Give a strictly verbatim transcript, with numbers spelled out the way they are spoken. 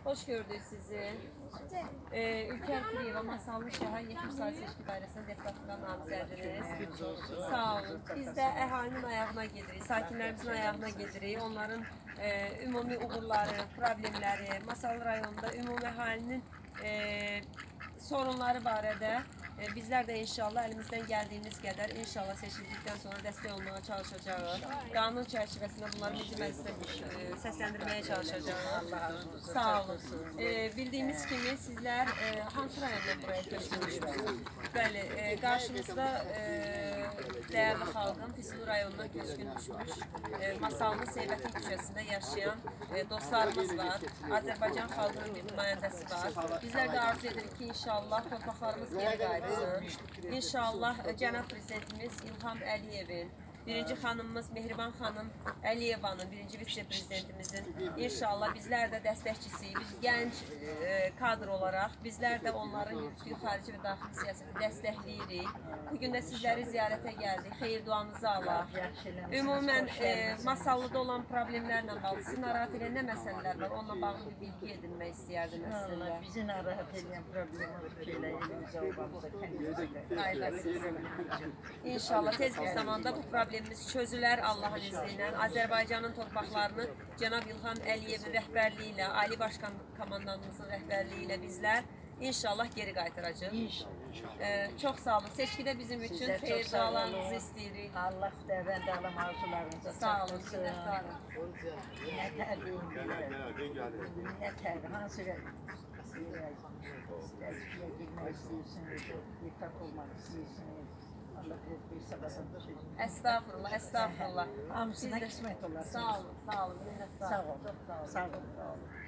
Hoş gördük sizi. Ee, Ülker Kuriyeva Masallı Şəhər yetmiş sayı seçki dairəsində deputatlığa namizədiniz. Sağ olun. Biz də əhalinin ayağına gedirik, sakinlərimizin ayağına gedirik. Onların e, ümumi uğurları, problemləri, Masallı rayonunda ümumi əhalinin e, sorunları barədə e, bizlər də inşallah əlimizdən gəldiyimiz qədər inşallah seçildikdən sonra dəstək olmağa çalışacağıq. Qanun çərçivəsində bunları Milli Məclisdə e, səsləndirməyə çalışacağıq. Sağ olun. E, bildiyimiz kimi sizlər e, hansı rayondan buraya köçkünmüşsünüz? Bəli, e, qarşımızda e, dəyərli xalqın Füzuli rayonundan köçkün düşmüş, e, Masallı Seybətin küçəsində yaşayan e, dostlarımız var. Azərbaycan xalqının bir nümayəndəsi var. Bizlər də arzu edirik ki, inşallah torpaqlarımız geri qayıtsın. İnşallah cənab prezidentimiz İlham Əliyevin, birinci xanımımız Mehriban xanım Əliyevanın, birinci vitse-prezidentimizin inşallah bizlər də dəstəkçisiyik. Biz gənc e, kadr olaraq bizlər də onların yürütdüyü xarici və daxili siyasəti dəstəkləyirik. Bugün də sizləri ziyarətə gəldik, xeyir duanızı alaq. Ümumən e, Masallıda olan problemlərlə bağlı sizi narahat edən nə məsələlər var? Onunla bağlı bir bilgi edinmək istəyərdim əslində. Bizi narahat edən problemimiz belə elimizə olmamıza kəndimizdə. İnşallah tez bir zamanda bu problemimiz çözülər Allahın izni ilə. Azərbaycanın torpaqlarını cənab İlham Əliyevin rəhbərliyi ilə, Ali Başkan Komandanımızın rəhbərliyi ilə bizlər inşallah geri qaytaracağıq. Ee, çox sağ olun. Seçkidə bizim üçün xeyir dualarınızı istəyirik. Allah dəvən dalam arzularınıza Sağ olun. Minnətdarım. Nə tərbiyim belə, nə tərbi, hansı seçkiyə girmək istəyirsiniz, deputat olmaq istəyirsiniz. Allah bir sabahında şey. Estağfurullah, estağfurullah. Hamısına qismət olasınız. Sağ olun, sağ olun. Minnətdarım. Sağ olun. Sağ olun.